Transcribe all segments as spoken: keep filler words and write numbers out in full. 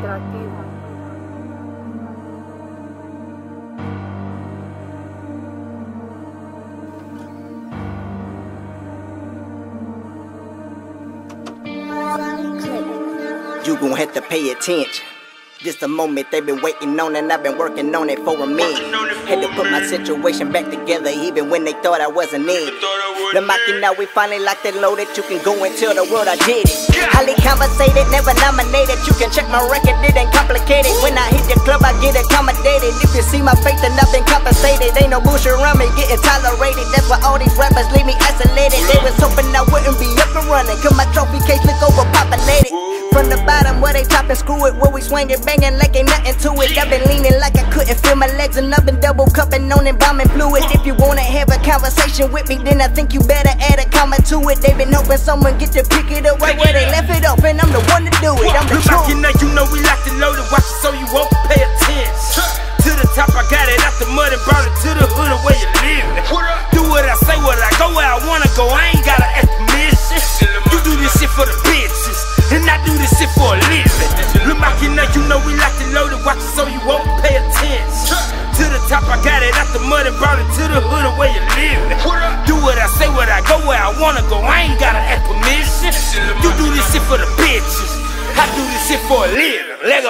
Interactiva. You gon' have to pay attention. This the moment they've been waiting on, and I've been working on it for a minute. Had to put my situation back together, even when they thought I wasn't in. The mocking now, we finally locked and loaded. You can go and tell the world I did it. Highly conversated, never nominated. You can check my record, it ain't complicated. When I hit the club, I get accommodated. If you see my face, then I've been compensated. Ain't no bullshit around me, getting tolerated. That's why all these rappers leave me isolated. They was hoping I wouldn't be up and running, cause my trophy case look overpopulated. From the bottom where they top and screw it, where we swinging, banging like ain't nothing to it. I've been leaning like I couldn't feel my legs, and I've been double cupping on embalming fluid. If you wanna have a conversation with me, then I think you better add a comment to it. They been hoping someone get to pick it up right where they left it off, and I'm the one to do it. I'm the truth. You know, you know we locked and loaded, watch it so you won't pay attention. To the top, I got it out the mud and brought it to the hood of where you live. Do what I say, what I go where I wanna go. I ain't gotta ask permission. You do this shit for the bitches, and I do this shit for a living. Look back, you know, you know we locked and loaded, watch it so you won't pay attention. To the top, I got it out the mud and brought it to the hood of where you live. Do what I say, what I go where I wanna go. I ain't gotta ask permission. You do this shit for the bitches, I do this shit for a living. Let go.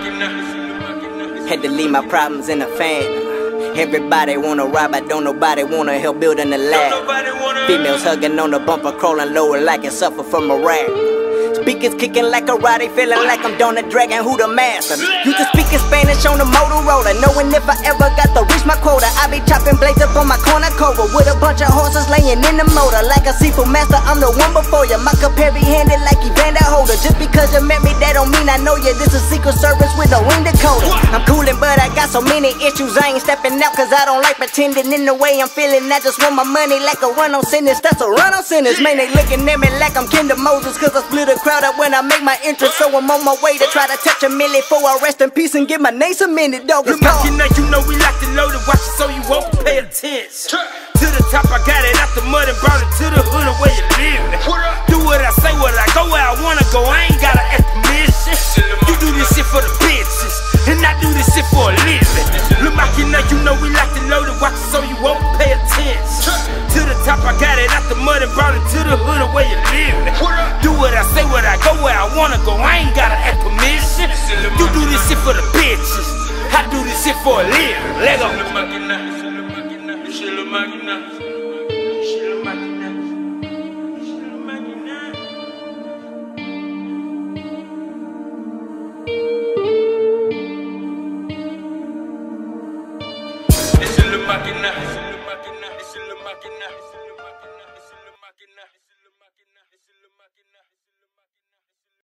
Had to leave my problems in the fan. Everybody wanna ride, but don't nobody wanna help building the lab. Females hugging on the bumper, crawling lower like it suffer from a rap. Speakers kicking like a ride, feeling like I'm Donald Dragon, who the master. Used to speaking Spanish on the Motorola, knowing if I ever got to reach my quota, I be chopping blades up on my corner cover with a bunch of horses laying in the motor. Like a seafood master, I'm the one before you. My cup heavy handed like Evander Holder. Just because you met me, that don't mean I know you. This is Secret Service with no wing decoder. I'm coolin', but I got so many issues, I ain't stepping out cause I don't like pretending. In the way I'm feeling, I just want my money like a run on sentence. That's a run on sentence. Man, they looking at me like I'm Kinder Moses, cause I split a crowd up when I make my entrance. So I'm on my way to try to touch a milli before I rest in peace and get my name cemented. Dog, it's gone. You know, you know we locked and loaded, watch it so you won't pay attention. To the top, I got it out the mud and brought it to the hood of where you live. Do what I say, what I go where I wanna go. I ain't gotta ask permission. You do this shit for the bitches, and I do this shit for a living. Look back, you know, you know we locked and loaded, watch it so you won't pay attention. To the top, I got it out the mud and brought it to the hood of where you live. Do what I say, what I go where I wanna go. I ain't gotta ask permission. You do this shit for the bitches, I do this shit for a living. Let go. Máquina, es la máquina, es la máquina.